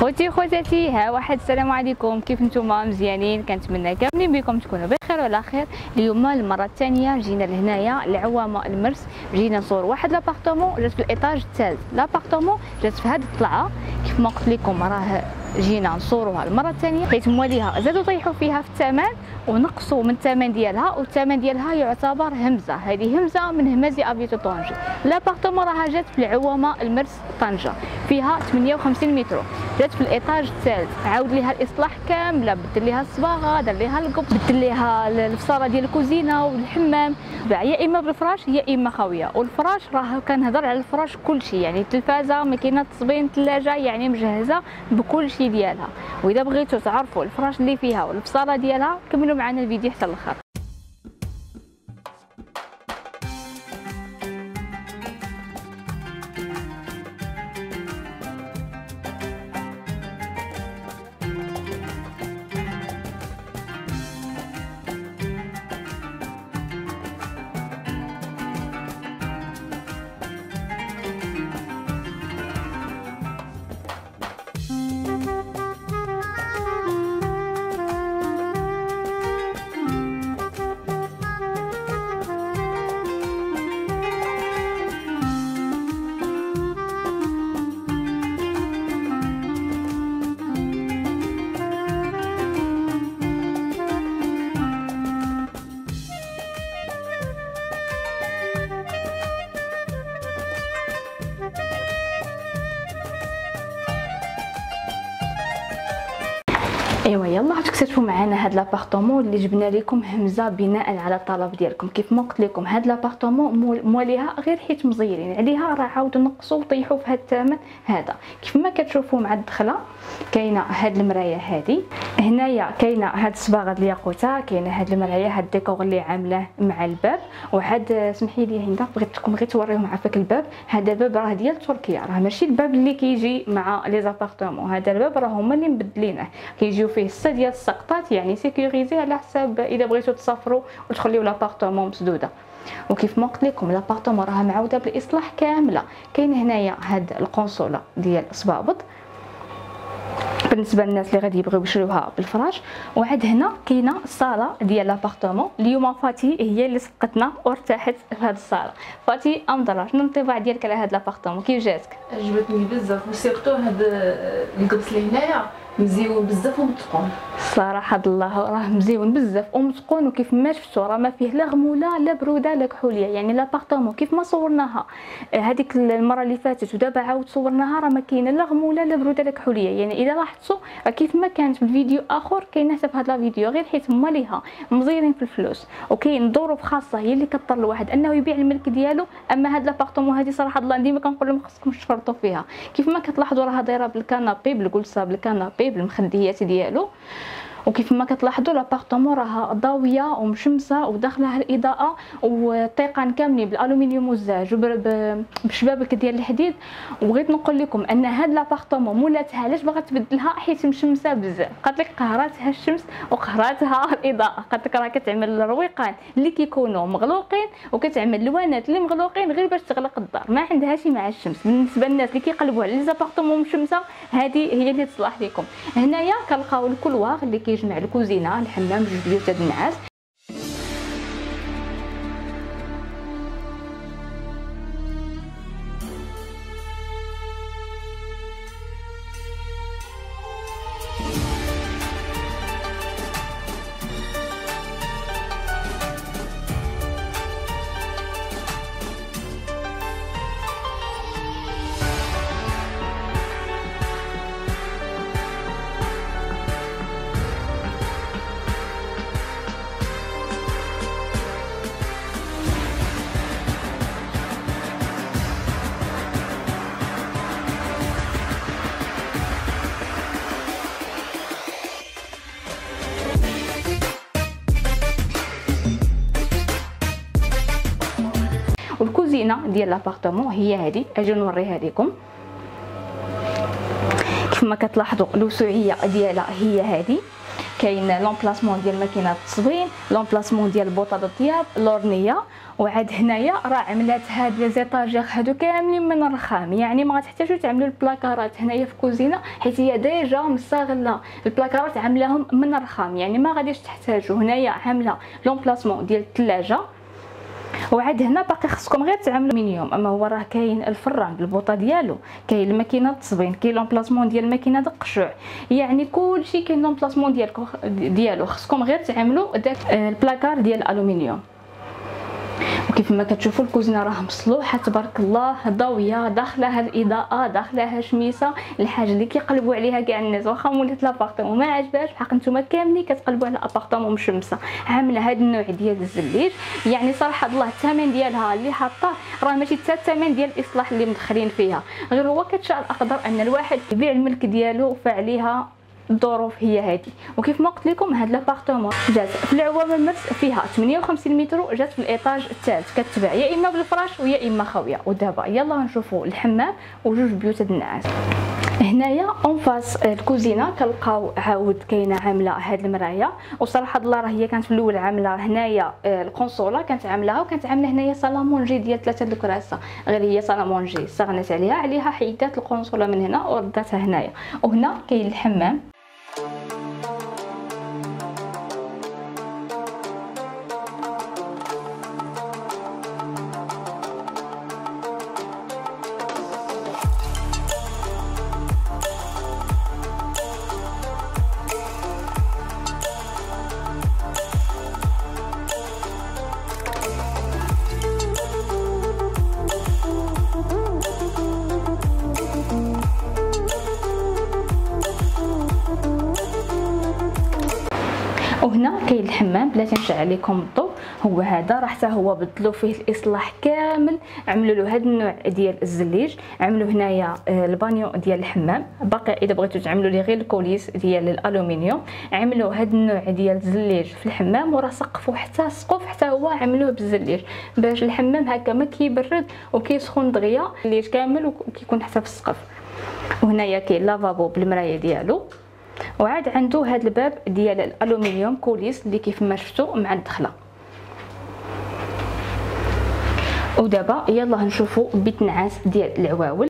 خوتاتي ها واحد، السلام عليكم. كيف نتوما؟ مزيانين؟ كنتمنى كاملين بكم تكونوا بخير وعلى خير. اليوم المره الثانيه جينا لهنايا لعوامه المرس، جينا نصور واحد لابارتمون جات في الايطاج الثالث. لابارتمون جات في هذه الطلعه، كيف ما قلت لكم راه جينا نصوروها المره الثانيه حيت مواليها زادوا طيحوا فيها في الثمن ونقصوا من الثمن ديالها، والثمن ديالها يعتبر همزه. هذه همزه من همازي افيتو طنجة. لابارتمون راها جات في العوامه المرس طنجة، فيها 58 متر، جات في الايطاج الثالث. عاود ليها الاصلاح كامله، بدل ليها الصباغه، دار ليها القب، بدل ليها الفصاله ديال الكوزينه والحمام، يا اما بالفراش يا اما خاويه. والفراش راه كنهضر على الفراش كلشي، يعني التلفازه، ماكينه تصبين، ثلاجه، يعني مجهزه بكلشي ديالها. واذا بغيتوا تعرفوا الفراش اللي فيها والفصاله ديالها كملوا معنا الفيديو حتى الاخر. ايوا يلا تكتشفوا معنا هاد لابارتمون اللي جبنا لكم همزه بناء على الطلب ديالكم. كيف ما قلت لكم هاد لابارتمون مواليها غير حيت مزيرين عليها، راه عاودوا نقصوا وطيحوا في هاد الثمن هذا. كيف ما كتشوفوا مع الدخله كاينه هاد المرايه هادي، هنايا كاينه هاد الصباغه الياقوته، كاينه هاد المرايه، هاد الديكور اللي عاملاه مع الباب. وهاد سمحي لي هنا بغيتكم غير توريهم عافاك الباب. هذا الباب راه ديال تركيا، راه ماشي الباب اللي كيجي مع لي زابارتمون. هذا الباب راه هما اللي مبدلينه، كيجيو فيه 6 ديال السقطات، يعني سيكوريزي على حساب اذا بغيتوا تسافروا وتخليو لابارتمون مسدوده. وكيف ما قلت لكم لابارتمون راه معوده بالاصلاح كامله. كاين هنايا هاد القنصله ديال الصبابط بالنسبه للناس اللي غادي يبغيو يشريوها بالفراش. وعاد هنا كاينه الصاله ديال لابارتمون. اليوم فاتي هي اللي سبقتنا وارتاحت في هذه الصاله. فاتي امضره، شنو الانطباع ديالك على هذا لابارتمون؟ كيف جاتك؟ عجبتني بزاف، وسيرتو هاد القبص اللي هنايا مزيون بزاف ومتقون. الصراحه الله راه مزيون بزاف ومتقون، وكيف ما شفتوا راه ما فيه لا غموله لا بروده لا كحوليه. يعني لابارتمون كيف ما صورناها هذيك المره اللي فاتت ودابا عاود صورناها، راه ما كاينه لا غموله لا بروده لا كحوليه. يعني اذا لاحظتوا كيف ما كانت في الفيديو اخر كاينه حتى في هذا الفيديو، غير حيت هما ليها مزيرين في الفلوس وكاين ظروف خاصه هي اللي كضطر الواحد انه يبيع الملك ديالو. اما هاد لابارتمون هذه صراحه الله ديما كنقول لهم خصكم تشفرطوا فيها. كيف ما كتلاحظوا راه دايره بالكنابي، بالجلسه بالكنابي، بالمخديات ديالو. وكيف ما كتلاحظوا لابارتمون راه ضاويه ومشمسه وداخلها الاضاءه والطيقان كاملين بالالومنيوم والزاج وبالشبابك ديال الحديد. وبغيت نقول لكم ان هاد لابارتمون مولاتها علاش باغا تبدلها حيت مشمسه بزاف. قالت لك قهراتها الشمس وقهراتها الاضاءه. قالت لك راه كتعمل الرويقان اللي كيكونوا مغلوقين وكتعمل الوانات اللي مغلوقين غير باش تغلق الدار، ما عندها شي مع الشمس. بالنسبه للناس اللي كيقلبوا على لي زابارتمون مشمسه هذه هي اللي تصلح لكم. هنايا كنلقاو الكولوار اللي كيجمع الكوزينه، الحمام، جوج بيوت د النعاس. والكوزينه ديال لابارتمون هي هذه، اجي نوريها لكم. كيف ما كتلاحظوا الوسوعيه ديالها هي هذه، كاين لومبلاسمون ديال ماكينه التصوين، لومبلاسمون ديال بوطه الطياب، لورنيه. وعاد هنايا راه عملات هاد لي زيطاجير هادو كاملين من الرخام، يعني ما غتحتاجوا تعملوا البلاكارات هنايا في الكوزينه حيت هي ديجا مستغله. البلاكارات عاملاهم من الرخام، يعني ما غاديش تحتاجوا. هنايا عامله لومبلاسمون ديال الثلاجه. وعاد هنا باقي خصكم غير تعملوا المينيوم، اما هو راه كاين الفران بالبوطه ديالو، كاين الماكينه التصبين، كاين لومبلاسمون ديال الماكينه د القشوع، يعني كلشي كاين لومبلاسمون ديالو. خصكم غير تعملوا داك البلاكار ديال الالومنيوم. وكيف ما كتشوفوا الكوزينه راه مصلوحه تبارك الله، ضويه، داخلها الاضاءه، داخلها شميسه، الحاجه اللي كيقلبوا عليها كاع الناس. واخا مولات لابارطمون ما عجبهاش بحق نتوما كاملين كتقلبوا على ابارطمون مشمسه، عامله هذا النوع ديال الزليج. يعني صراحه الله الثمن ديالها اللي حاطاه راه ماشي حتى الثمن ديال الاصلاح اللي مدخلين فيها، غير هو كتشاء الاقدر ان الواحد يبيع الملك ديالو فعليها الظروف هي هذه. وكيف ما قلت لكم هاد لابارطمون جات في العوام المرس فيها 58 متر، جات في الايطاج الثالث كتباع يا اما بالفراش ويا اما خاويه. ودابا يلا نشوفوا الحمام وجوج بيوت النعاس. هنايا اون فاس الكوزينه كنلقاو عاود كاينه عامله هاد المرايه. وصراحه الله راه هي كانت في الاول عامله هنايا الكونسولا كانت عاملاها، وكانت عامله هنايا صالامونجي ديال 3 الكراسه، غير هي صالامونجي استغنت عليها حيدات الكونسولا من هنا ورداتها هنايا. وهنا كاين الحمام. وهنا كاين الحمام بلاتي نشعل لكم الضوء، هو هذا راه حتى هو بدلوا فيه الاصلاح كامل، عملوا له هذا النوع ديال الزليج، عملوا هنايا البانيو ديال الحمام. باقي اذا بغيتوا تعملوا لي غير الكوليس ديال الالومنيوم، عملوا هذا النوع ديال الزليج في الحمام، وراه سقفوا حتى السقف حتى هو عملوه بالزليج باش الحمام هكا ما كيبرد وكيسخن دغيا الليل كامل وكيكون حتى في السقف. وهنايا كاين لافابو بالمرايه ديالو، وعاد عنده هذا الباب ديال الالومنيوم كوليس اللي كيف ما شفتوا مع الدخله. ودابا يلا نشوفوا بيت نعاس ديال العواول.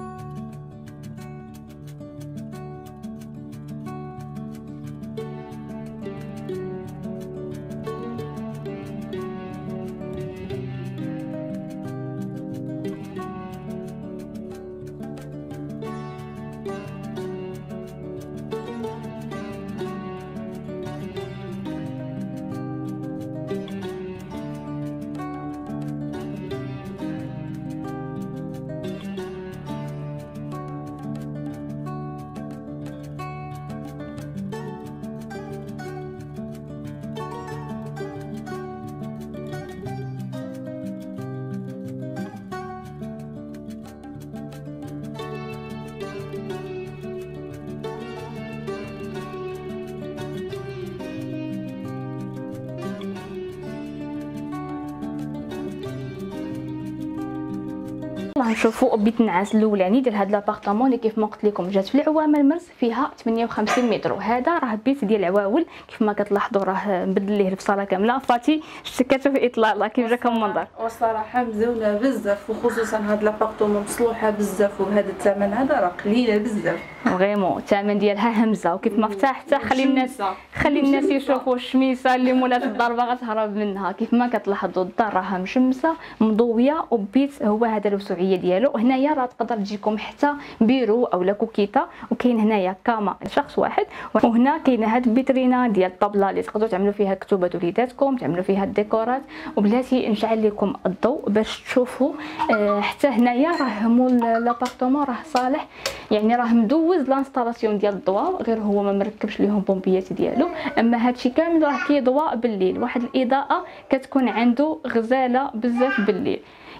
نشوفوا بيت النعاس الاولاني ديال هاد لابارطمون اللي كيف ما قلت لكم جات في العوام المرس فيها 58 متر. وهذا راه بيت ديال العواول كيف ما كتلاحظوا راه مبدل ليه الفصاله كامله. فاتي شتي كتشوف اطلاله كيف جاك المنظر، والصراحه مزيونه بزاف، وخصوصا هاد لابارطمون مصلوحه بزاف، وبهذا الثمن هذا راه قليله بزاف فريمون. الثمن ديالها همزه، وكيف ما فتحتها خلي الناس يشوفوا الشميسه اللي مولات الدار باغا تهرب منها. كيف ما كتلاحظوا الدار راها مشمسه مضويه، وبيت هو هذا الوسعيه ديالو. هنايا راه تقدر تجيكم حتى بيرو اولا كوكيتا، وكاين هنايا كاما لشخص واحد. وهنا كاينه هاد البيترينا ديال الطابله اللي تقدروا تعملوا فيها كتوبات وليداتكم، تعملوا فيها الديكورات. وبلاتي نشعل لكم الضوء باش تشوفوا. حتى هنايا راه مول لابارطمون راه صالح، يعني راه مدوز لانستالاسيون ديال الضوء، غير هو ما مركبش ليهم بومبيات ديالو. اما هادشي كامل راه كيضوى بالليل، واحد الاضاءه كتكون عنده غزاله بزاف بالليل.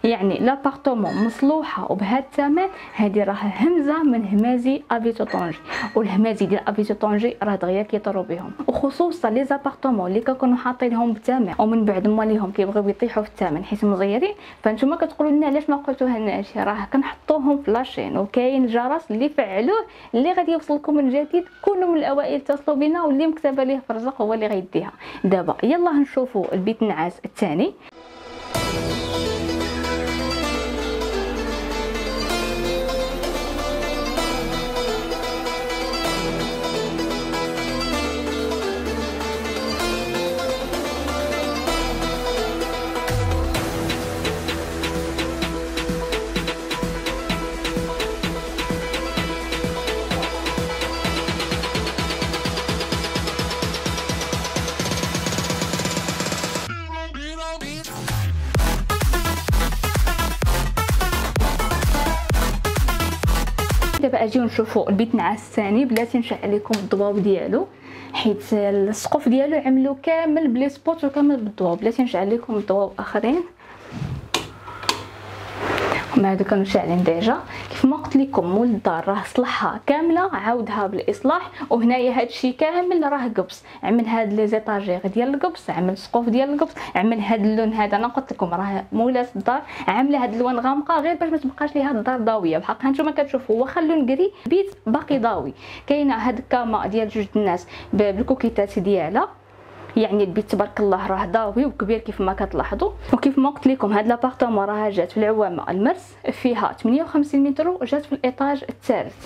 يعني لابارتومون مصلوحه وبهذا الثمن، هذه راه همزه من همازي افيتو طنجي، والهمازي ديال افيتو طنجي راه دغيا كيطرو بهم، وخصوصا لي زابارتومون اللي كنكونوا حاطينهم بثمن ومن بعد ماليهم كيبغيو يطيحوا في الثمن حيت مزيرين، فانتوما كتقولوا لنا علاش ما قلتوها لناش، راه كنحطوهم في لاشين وكاين الجرس اللي فعلوه اللي غادي يوصلكم من جديد. كونوا من الاوائل اتصلوا بنا واللي مكتبه ليه في الرزق هو اللي غيديها. دابا يلا نشوفوا البيت النعاس الثاني. دابا اجيو نشوفوا البيت النعاس الثاني بلاتي نشعل لكم الضواو ديالو، حيت السقف ديالو عملو كامل بلي سبوت وكامل بالضواو، بلاتي نشعل لكم الضواو اخرين. هما هادو كانوا شاعلين ديجا. كيف ما قلت لكم مول الدار راه صلحها كامله عاودها بالاصلاح، وهنايا هادشي كامل راه قبص، عمل هاد لي زيطاجير ديال القبص، عمل سقوف ديال القبص، عمل هاد اللون هذا. انا قلت لكم راه مولات الدار عامله هاد اللون غامقه غير باش ما تبقاش ليها الدار ضاويه، بحق هانتوما كتشوفوا واخا اللون كري بيت باقي ضاوي. كاينه هاد الكاما ديال جوج الناس بالكوكيتات ديالها، يعني البيت تبارك الله راه ضاوي وكبير كيف ما كتلاحظوا. وكيف ما قلت لكم هاد لابارتومون راه جات في العوامه المرس، فيها 58 متر وجات في الايطاج الثالث.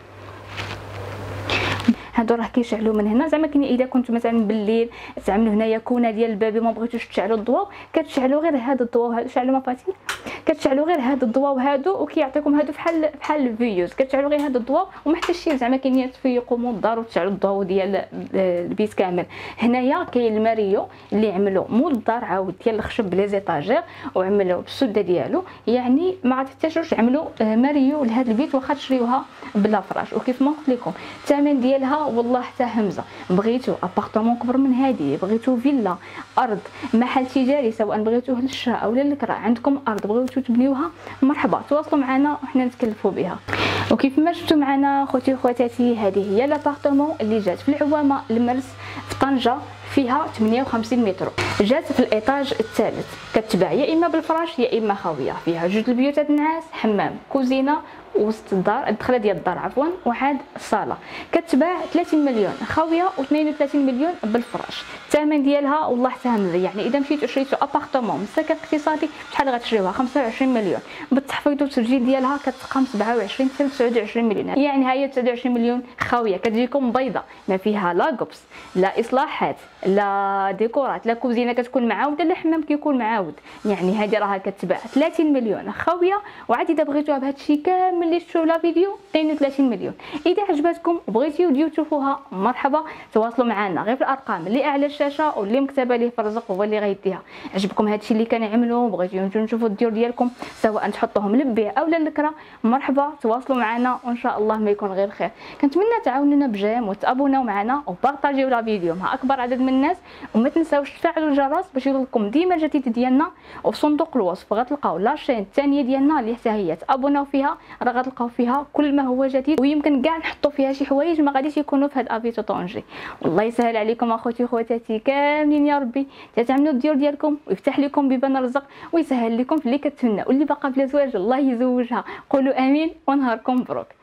هادو راه كيشعلوا من هنا، زعما كاين اذا كنتو مثلا بالليل تعملوا هنايا كونه ديال الباب ما بغيتوش تشعلوا الضوء، كتشعلوا غير هاد الضوء هادو، شعلوا مفاتيح، كتشعلوا غير هاد الضوء هادو وكيعطيكم هادو بحال الفيوز، كتشعلوا غير هاد الضوء وما حتى شي زعما كاين تفيقوا من الدار وتشعلوا الضوء ديال البيت كامل. هنايا كاين الماريو اللي عملوا مول الدار عاود ديال الخشب بلي زيطاجير وعملوا بالسده ديالو، يعني ما عرفتش عملوا ماريو لهاد البيت واخا تشريوها بلا فراش. وكيف ما قلت لكم الثمن ديالها والله حتى همزه، بغيتو ابارطمون كبر من هذه، بغيتو فيلا، ارض، محل تجاري، سواء بغيتوه للشراء او للكراء، عندكم ارض بغيتو تبنيوها مرحبا تواصلوا معنا وحنا نتكلفوا بها. وكيف ما شفتوا معنا خوتي وخواتاتي، هذه هي لابارطمون اللي جات في العوامه المرس في طنجه، فيها 58 متر، جات في الايطاج الثالث، كتباع يا اما بالفراش يا اما خاويه، فيها جوج البيوتات النعاس، حمام، كوزينه، وسط الدار الدخله ديال الدار عفوا، وعاد الصاله، كتباع 30 مليون خاويه و32 مليون بالفراش. الثمن ديالها والله حتى همزه، يعني اذا مشيتو شريتو ابارطمون من سكن اقتصادي شحال غتشريوها؟ 25 مليون، بالتحفيظ والتسجيل ديالها كتقام 27 حتى 29 مليون، يعني ها هي 29 مليون خاويه، كتجيكم بيضه ما فيها لا قبص لا اصلاحات لا ديكورات لا كوزينه كتكون معاوده لا حمام كيكون معاود، يعني هذه راها كتباع 30 مليون خاويه. وعاد اذا بغيتوها بهذا الشيء كامل اللي شفتوا لا فيديو 32 مليون. اذا عجبتكم وبغيتيو تجيو تشوفوها مرحبا تواصلوا معنا غير في الارقام اللي اعلى الشاشه واللي مكتبه ليه في الرزق هو اللي غيديها. عجبكم هذا الشيء اللي كنعملوا وبغيتيو نشوفوا الديور ديالكم سواء تحطوهم للبيع او للكرا، مرحبا تواصلوا معنا وان شاء الله ما يكون غير خير. كنتمنى تعاونونا بجيم وتابوناو معنا وبارطاجيو لا فيديو مع اكبر عدد من الناس، وما تنساوش تفعلوا الجرس باش يوصلكم ديما الجديد ديالنا. وفي صندوق الوصف غتلقاو لاشين الثانيه ديالنا اللي حتى هي تابوناو فيها، راه غتلقاو فيها كل ما هو جديد، ويمكن كاع نحطوا فيها شي حوايج ما غاديش يكونوا في هاد افيتو طونجي. والله يسهل عليكم اخوتي وخواتاتي كاملين يا ربي، تعملوا الديور ديالكم ويفتح لكم بيبان الرزق ويسهل لكم في اللي كتمنى، واللي باقا بلا زواج الله يزوجها، قولوا امين ونهاركم مبروك.